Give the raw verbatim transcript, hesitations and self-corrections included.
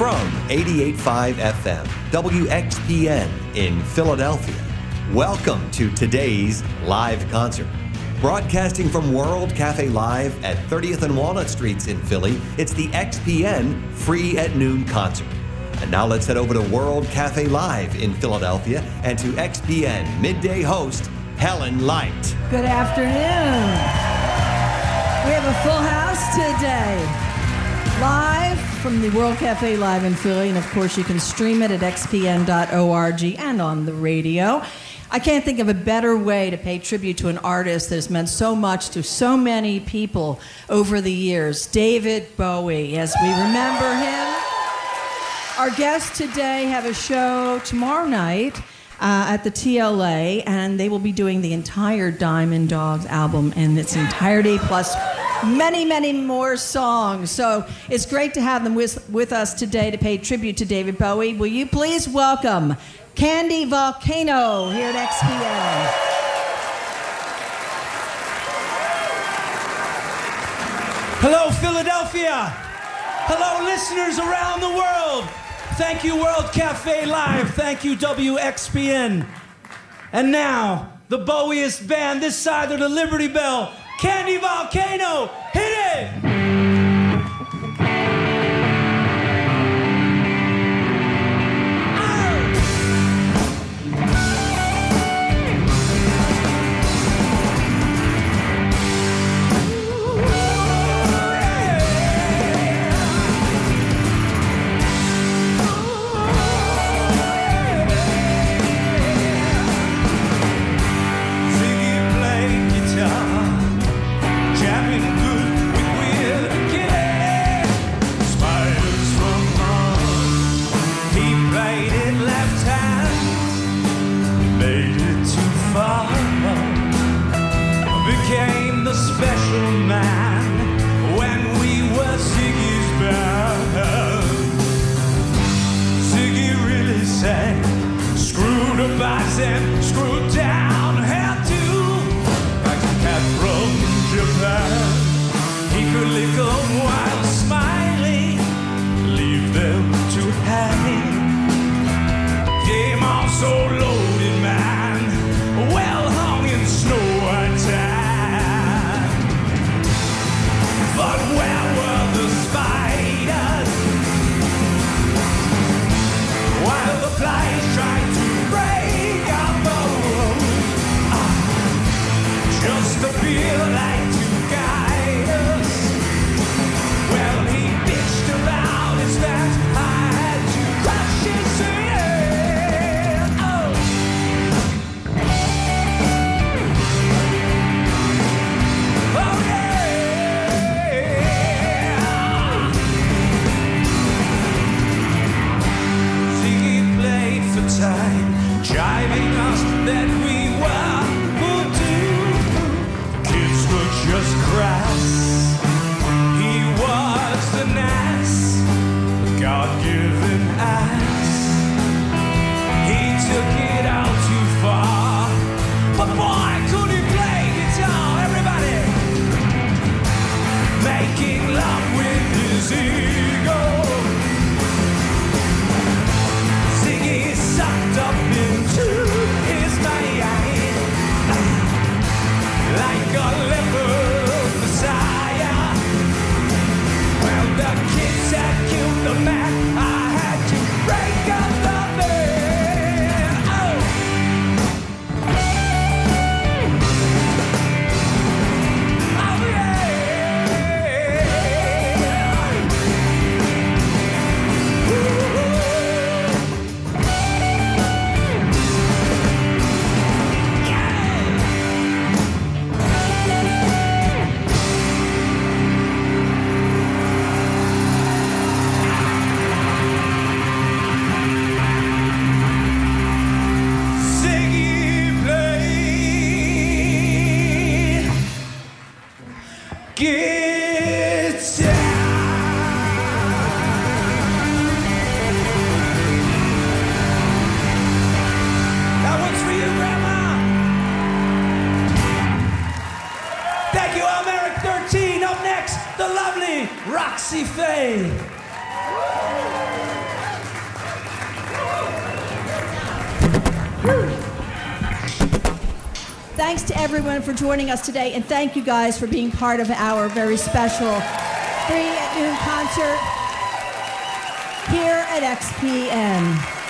from eighty-eight point five F M, W X P N in Philadelphia. Welcome to today's live concert. Broadcasting from World Cafe Live at thirtieth and Walnut Streets in Philly, it's the X P N Free at Noon concert. And now let's head over to World Cafe Live in Philadelphia and to X P N midday host, Helen Leicht. Good afternoon. We have a full house today. Live from the World Cafe Live in Philly, and of course you can stream it at X P N dot org and on the radio. I can't think of a better way to pay tribute to an artist that has meant so much to so many people over the years, David Bowie, as we remember him. Our guests today have a show tomorrow night uh, at the T L A, and they will be doing the entire Diamond Dogs album in its entirety, plus many, many more songs. So it's great to have them with, with us today to pay tribute to David Bowie. Will you please welcome Candy Volcano here at X P N. Hello, Philadelphia. Hello, listeners around the world. Thank you, World Cafe Live. Thank you, W X P N. And now, the Bowieist band this side of the Liberty Bell, Candy Volcano. Hit it! And screwed down hairdo like a cat from Japan. He could lick them while smiling, leave them to hang. Game also loaded, man, well hung in snow white tan. But where were the spiders while the flies tried to just to feel like to guide us? Well, he bitched about his fat. I had to crush his head. Oh. Oh, yeah. Ziggy played for time, jiving us that we were just crass. He was the ass, a God-given ass. He took it out too far, but boy, could he play guitar, everybody. Making love with his ego. Ziggy sucked up into his mind like a leper messiah. Well, the kids had killed the man. I had to break up the band. Oh. Oh, yeah. Ooh. Roxy Faye. Thanks to everyone for joining us today, and thank you guys for being part of our very special Free at Noon concert here at X P N.